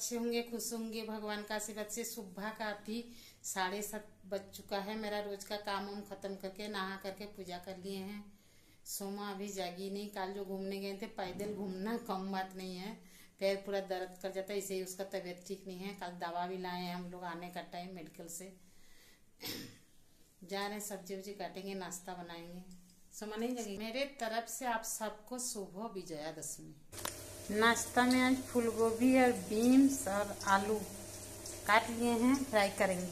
अच्छे होंगे, खुश होंगे। भगवान का आशीर्वाद से सुबह का अभी 7:30 बज चुका है। मेरा रोज का काम वाम खत्म करके नहा करके पूजा कर लिए हैं। सोमा अभी जागी नहीं। कल जो घूमने गए थे, पैदल घूमना कम बात नहीं है, पैर पूरा दर्द कर जाता है, इसे ही उसका तबीयत ठीक नहीं है। कल दवा भी लाए हैं हम लोग आने का टाइम मेडिकल से। जा रहे हैं, सब्जी वब्जी काटेंगे, नाश्ता बनाएंगे। सोमा नहीं जगी। मेरे तरफ से आप सबको शुभ विजयादशमी। नाश्ता में आज फूल गोभी और बीन्स और आलू काट लिए हैं, फ्राई करेंगे।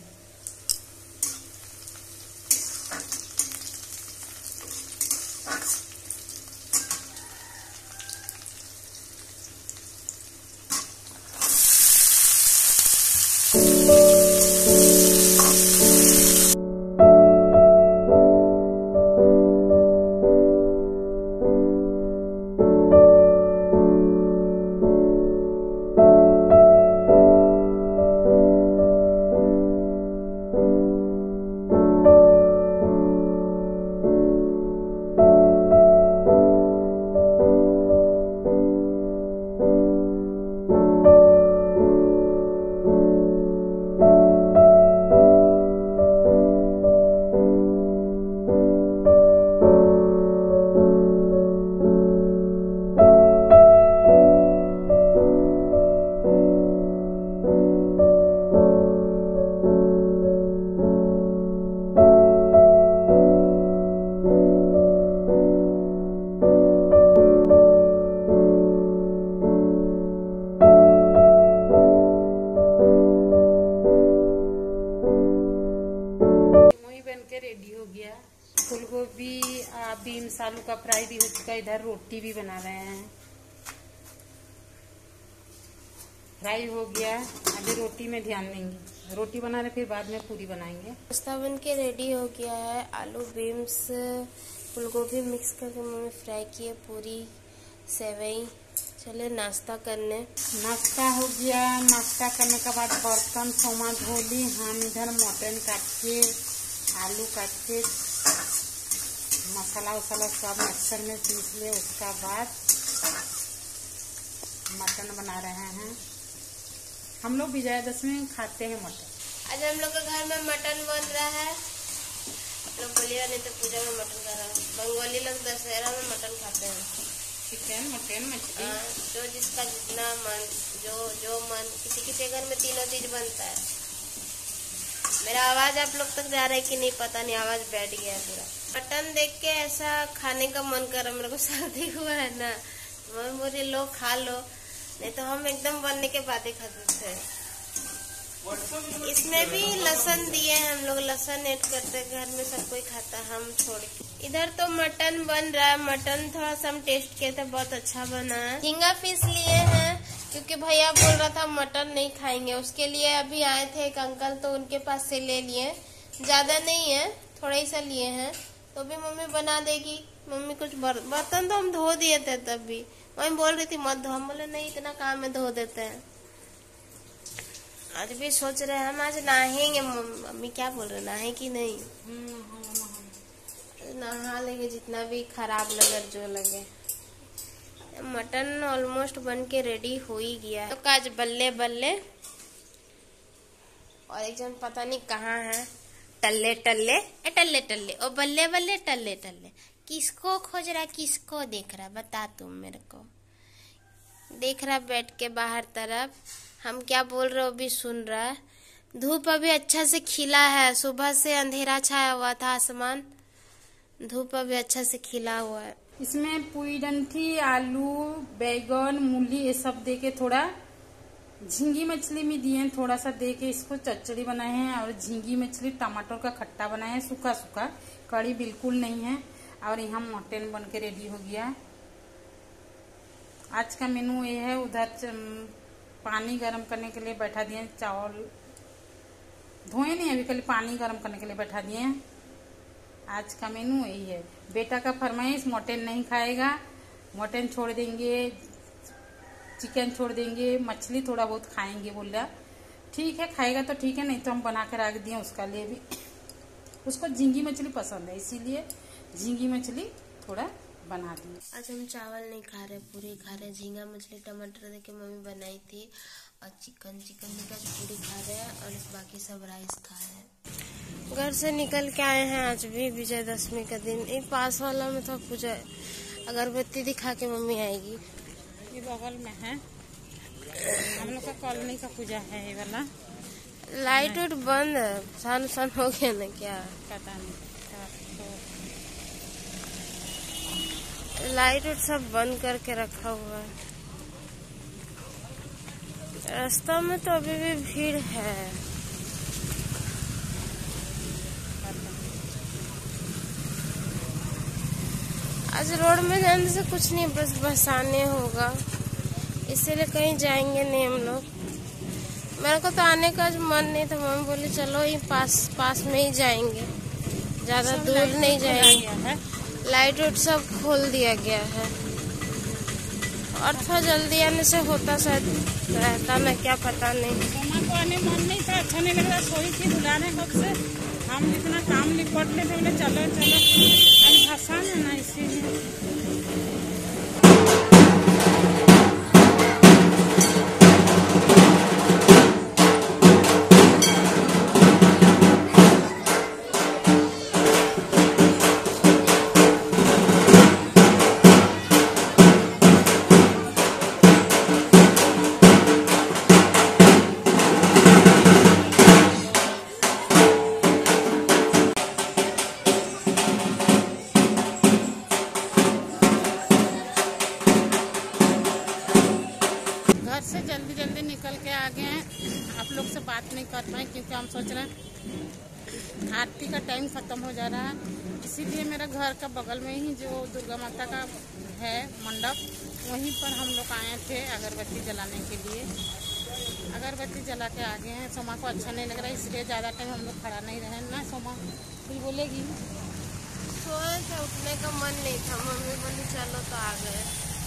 रेडी हो गया। फूल गोभी बीन्स आलू का फ्राई भी हो चुका है। इधर रोटी भी बना रहे हैं। फ्राई हो गया, अभी रोटी में ध्यान देंगे। रोटी बना रहे, फिर बाद में पूरी बनाएंगे। नाश्ता बन के रेडी हो गया है। आलू बीन्स फूल गोभी मिक्स करके मम्मी फ्राई किए, पूरी सेवई। चले नाश्ता करने। नाश्ता हो गया। नाश्ता करने के बाद बर्तन सोमा धो ली। हम इधर मटन काट के, आलू काट के, मसाला वसाला सब मिक्सर में पीस ले। उसका बाद मटन बना रहे हैं। हम लोग विजयादशमी में खाते हैं मटन। आज हम लोग के घर में मटन बन रहा है। लोग बोलिएगा नहीं तो पूजा में मटन कर रहा है। बंगाली लोग दशहरा में मटन खाते हैं। चिकन, मटन, मछली, जो जिसका जितना मन, जो मन। किसी किसी घर में तीनों चीज बनता है। मेरा आवाज आप लोग तक जा रहा है कि नहीं पता नहीं, आवाज बैठ गया है पूरा। मटन देख के ऐसा खाने का मन कर रहा। मेरे को सर्दी हुआ है ना, मम्मी बोली लो खा लो, नहीं तो हम एकदम बनने के बाद ही खाते थे। इसमें भी लहसुन दिए हैं हम लोग, लहसुन ऐड करते घर में, सब कोई खाता, हम छोड़ के। इधर तो मटन बन रहा है। मटन थोड़ा सा हम टेस्ट किए थे, बहुत अच्छा बना है। झींगा पीस लिए हैं क्योंकि भैया बोल रहा था मटन नहीं खाएंगे, उसके लिए अभी आए थे एक अंकल, तो उनके पास से ले लिए। ज्यादा नहीं है, थोड़ा ही सा लिए हैं, तो भी मम्मी बना देगी। मम्मी कुछ बर्तन तो हम धो दिए थे, तब भी मम्मी बोल रही थी मत धो। हम बोले नहीं, इतना काम में धो देते हैं। आज भी सोच रहे हैं हम आज नहाएंगे। मम्मी क्या बोल रहे, नहाए कि नहीं? नहा लेंगे, जितना भी खराब लगे जो लगे। मटन ऑलमोस्ट बन के रेडी हो ही गया। तो काज बल्ले बल्ले, और एक जन पता नहीं कहाँ है। टल्ले टल्ले टल्ले टल्ले, ओ बल्ले बल्ले टल्ले टल्ले। किसको खोज रहा, किसको देख रहा, बता तुम मेरे को। देख रहा बैठ के बाहर तरफ, हम क्या बोल रहे हो भी सुन रहा है। धूप अभी अच्छा से खिला है। सुबह से अंधेरा छाया हुआ था आसमान, धूप अभी अच्छा से खिला हुआ है। इसमें पुई डंठी, आलू, बैगन, मूली ये सब दे के, थोड़ा झींगी मछली में दिए थोड़ा सा दे के इसको चचड़ी बनाए हैं। और झींगी मछली टमाटर का खट्टा बनाए हैं, सूखा सूखा, कड़ी बिल्कुल नहीं है। और यहाँ मटन बन के रेडी हो गया। आज का मेनू ये है। उधर पानी गर्म करने के लिए बैठा दिए। चावल धोए नहीं अभी, कल पानी गर्म करने के लिए बैठा दिए। आज का मेनू यही है। बेटा का फरमाइश मटन नहीं खाएगा, मटन छोड़ देंगे, चिकन छोड़ देंगे, मछली थोड़ा बहुत खाएंगे बोल रहा। ठीक है, खाएगा तो ठीक है, नहीं तो हम बना कर रख दिए उसका लिए भी। उसको झींगी मछली पसंद है, इसीलिए झींगी मछली थोड़ा बना दी। आज हम चावल नहीं खा रहे, पूरी खा रहे। झींगा मछली टमाटर देके मम्मी बनाई थी, और चिकन का पूरी खा रहे हैं और बाकी सब राइस खा रहे हैं। घर से निकल के आए हैं, आज भी विजयदशमी का दिन। ये पास वाला में तो पूजा अगरबत्ती दिखा के मम्मी आएगी। ये बगल में है, हम लोग का कॉलोनी का पूजा है। ये वाला लाइट उट बंद है, सन हो गया ना क्या पता नहीं। तो लाइट उट सब बंद करके रखा हुआ है। रास्ता में तो अभी भी भीड़ है। आज रोड में जाने से कुछ नहीं, बस बसाने होगा, इसीलिए कहीं जाएंगे नहीं हम लोग। मेरे को तो आने का मन नहीं था, मम्मी बोली चलो ये पास में ही जाएंगे, ज्यादा दूर नहीं जाएंगे। लाइट उट सब खोल दिया गया है और थोड़ा जल्दी आने से होता शायद रहता ना, क्या पता नहीं। सोमा को आने मन नहीं था, अच्छा नहीं लग रहा, सोई थी बुलाने कब से। हम इतना काम निपट लेते, बोले चलो चलो, आसान है ना इसीलिए। घर से जल्दी निकल के आ गए हैं। आप लोग से बात नहीं कर पाए क्योंकि हम सोच रहे हैं आरती का टाइम खत्म हो जा रहा है, इसीलिए मेरा घर का बगल में ही जो दुर्गा माता का है मंडप, वहीं पर हम लोग आए थे अगरबत्ती जलाने के लिए। अगरबत्ती जला के आ गए हैं। सोमा को अच्छा नहीं लग रहा है, इसलिए ज़्यादा टाइम हम लोग खड़ा नहीं रहे ना। सोमा कुछ बोलेगी? सोए थे, उठने का मन नहीं था, मम्मी बोली चलो तो आ गए।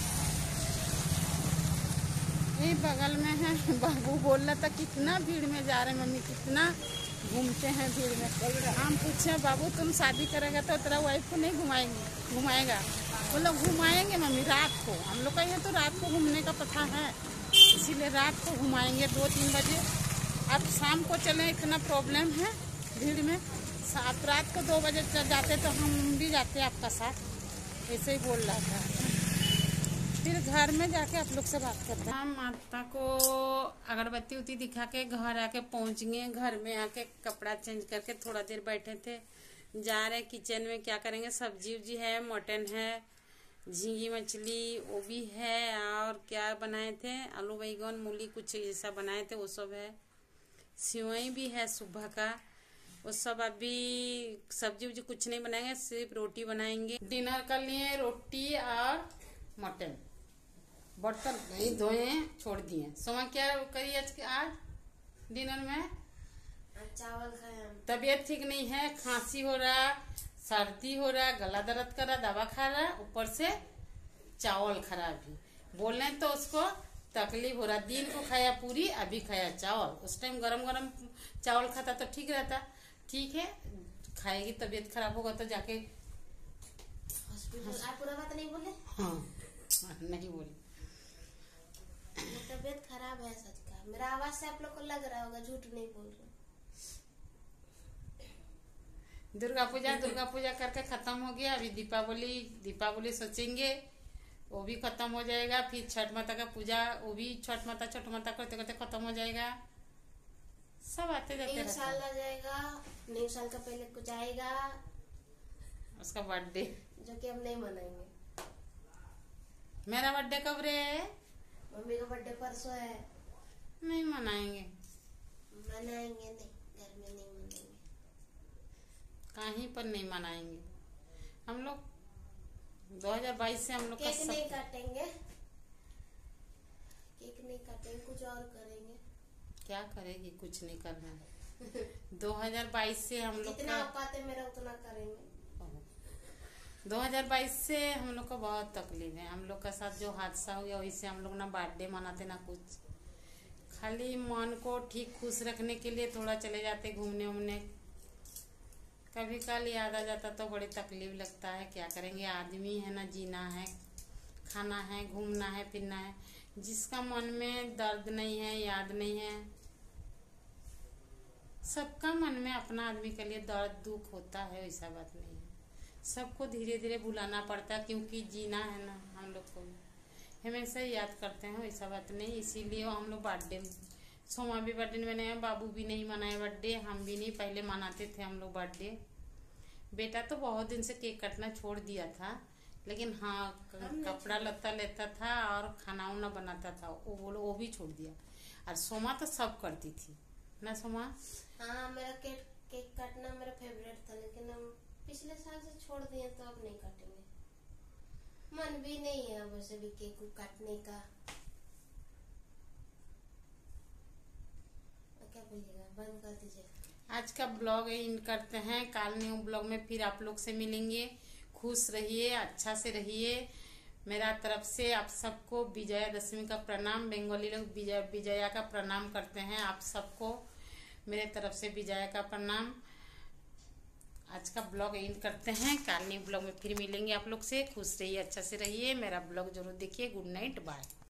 यही बगल में है। बाबू बोल रहा था कितना भीड़ में जा रहे हैं मम्मी, कितना घूमते हैं भीड़ में। हम पूछे बाबू तुम शादी करेगा तो तेरा वाइफ को नहीं घुमाएगा? बोलो घुमाएंगे मम्मी, रात को। हम लोग का ये तो रात को घूमने का पता है, इसीलिए रात को घुमाएंगे 2-3 बजे। अब शाम को चले, इतना प्रॉब्लम है भीड़ में। आप रात को 2 बजे चल जाते तो हम भी जाते आपका साथ, ऐसे ही बोल रहा था। फिर घर में जाके आप लोग से बात करते हैं। हम माता को अगरबत्ती उती दिखा के घर आके पहुंच गए। घर में आके कपड़ा चेंज करके थोड़ा देर बैठे थे। जा रहे किचन में, क्या करेंगे, सब्जी उब्जी है, मटन है, झींगी मछली वो भी है, और क्या बनाए थे, आलू बैगन मूली कुछ ऐसा बनाए थे, वो सब है। सिवई भी है सुबह का, वो सब। अभी सब्जी उब्जी कुछ नहीं बनाएंगे, सिर्फ रोटी बनाएंगे। डिनर कर लिए रोटी और मटन। बर्तन नहीं धोए, छोड़ दिए। सोमा क्या करी आज डिनर में? चावल खाए। तबीयत ठीक नहीं है, खांसी हो रहा, सर्दी हो रहा, गला दर्द कर रहा, दवा खा रहा, ऊपर से चावल खराब भी। बोलने तो उसको तकलीफ हो रहा। दिन को खाया पूरी, अभी खाया चावल। उस टाइम गरम चावल खाता तो ठीक रहता। ठीक है, खाएगी, तबीयत खराब होगा तो जाके हॉस्पिटल। आप पूरा बात नहीं बोले? हाँ नहीं बोली। तबीयत खराब है, सच का। मेरा आवाज से आप लोग को लग रहा होगा, झूठ नहीं बोल रहा। दुर्गा पूजा करके खत्म हो गया। अभी दीपावली सोचेंगे, वो भी खत्म हो जाएगा। फिर छठ माता का पूजा, वो भी छठ माता करते करते खत्म हो जाएगा। सब आते जाते रहता है। साल आ जाएगा, नए साल का पहले कुछ आएगा, उसका बर्थडे, जो कि हम नहीं मनाएंगे। मेरा बर्थडे कब रे? मम्मी का बर्थडे परसों है। नहीं मनाएंगे नहीं, घर में नहीं मनाएंगे, कहीं पर नहीं मनाएंगे हम लोग। 2022 से हम लोग केक नहीं काटेंगे, कुछ और करेंगे। क्या करेगी, कुछ नहीं करना है। 2022 से हम लोग जितना औकात है मेरा उतना करेंगे। 2022 से हम लोग को बहुत तकलीफ है। हम लोग का साथ जो हादसा हो गया, वही से हम लोग ना बर्थडे मनाते ना कुछ। खाली मन को ठीक खुश रखने के लिए थोड़ा चले जाते घूमने। कभी कल याद आ जाता तो बड़ी तकलीफ लगता है। क्या करेंगे, आदमी है ना, जीना है, खाना है, घूमना है, फिरना है। जिसका मन में दर्द नहीं है, याद नहीं है, सबका मन में अपना आदमी के लिए दर्द दुख होता है, वैसा बात नहीं है। सबको धीरे धीरे भुलाना पड़ता है, क्योंकि जीना है ना हम लोग को, हमेशा याद करते हैं, वैसा बात नहीं। इसीलिए हम लोग बर्थडे, सोमा भी बर्थडे नहीं मनाया, बाबू भी नहीं मनाए बर्थडे, हम भी नहीं, पहले मनाते थे हम लोग बर्थडे। बेटा तो बहुत दिन से केक काटना छोड़ दिया था, लेकिन हाँ कपड़ा लत्ता लेता था और खाना वाना बनाता था, वो भी छोड़ दिया। और सोमा तो सब करती थी ना सोमा। हाँ, मेरा केक काटना मेरा फेवरेट था, लेकिन हम पिछले साल से छोड़ दिए, तो अब नहीं काटेंगे। मन भी नहीं है वैसे भी केक काटने का। क्या बोलिएगा, बंद कर दीजिए। आज का ब्लॉग इन करते हैं, कल न्यू ब्लॉग में फिर आप लोग से मिलेंगे। खुश रहिए, अच्छा से रहिए। मेरा तरफ से आप सबको विजयादशमी का प्रणाम। बंगाली लोग विजया का प्रणाम करते हैं। आप सबको मेरे तरफ से विजया का प्रणाम। आज का ब्लॉग एंड करते हैं, कल न्यू ब्लॉग में फिर मिलेंगे आप लोग से। खुश रहिए, अच्छा से रहिए, मेरा ब्लॉग जरूर देखिए। Good night, bye.